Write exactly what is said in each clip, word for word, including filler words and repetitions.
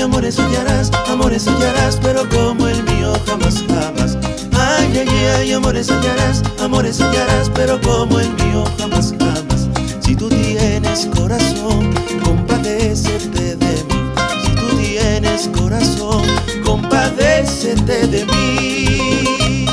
amores hallarás, amores hallarás, pero como el mío jamás, jamás. Ay, ay, ay, amores hallarás, amores hallarás, pero como el mío jamás, jamás. Si tú tienes corazón, compadécete de mí. Si tú tienes corazón, compadécete de mí.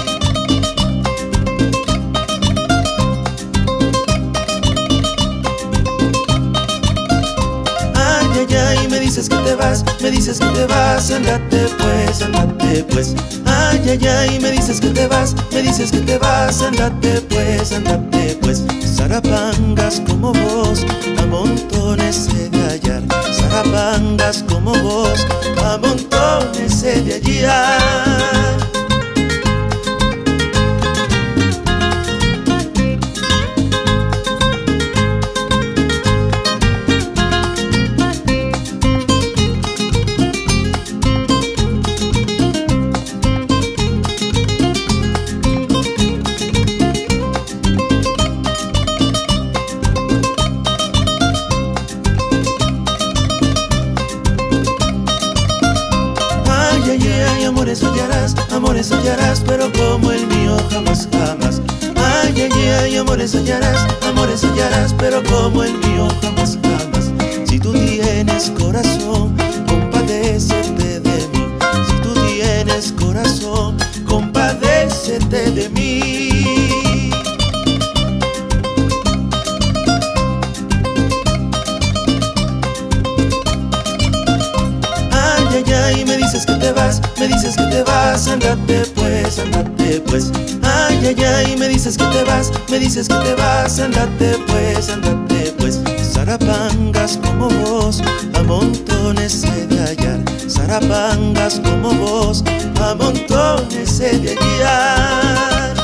Ay, ay, ay, me dices que te vas, me dices que te vas, ándate pues, ándate pues. Ay, ay, ay, me dices que te vas, me dices que te vas, ándate pues, ándate pues. Zarapangas como vos, a montones he de hallar. Zarapangas como vos, a montones he de hallar. Ay, ay, ay, amores hallarás, amores hallarás, pero como el mío jamás, jamás. Ay, ay, ay, amores hallarás, amores hallarás, pero como el mío jamás, jamás. Si tú tienes corazón, compadécete de mí. Si tú tienes corazón, compadécete de mí. Ay, ay, ay, me dices que te vas, me dices que te vas, ándate pues, ándate pues. Ay, ay, ay, me dices que te vas, me dices que te vas, ándate pues, ándate pues. Zarapangas como vos, a montones he de hallar. Zarapangas como vos, a montones he de hallar.